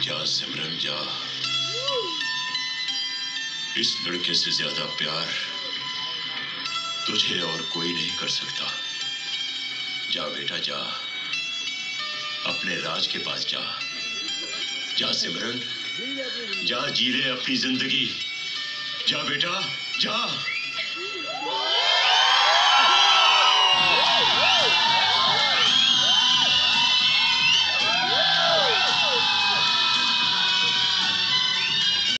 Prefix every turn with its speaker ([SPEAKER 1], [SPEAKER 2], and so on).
[SPEAKER 1] जा सिमरन जा। इस लड़के से ज्यादा प्यार तुझे और कोई नहीं कर सकता। जा बेटा जा, अपने राज के पास जा। जा सिमरन जा, जी ले अपनी जिंदगी। जा बेटा जा।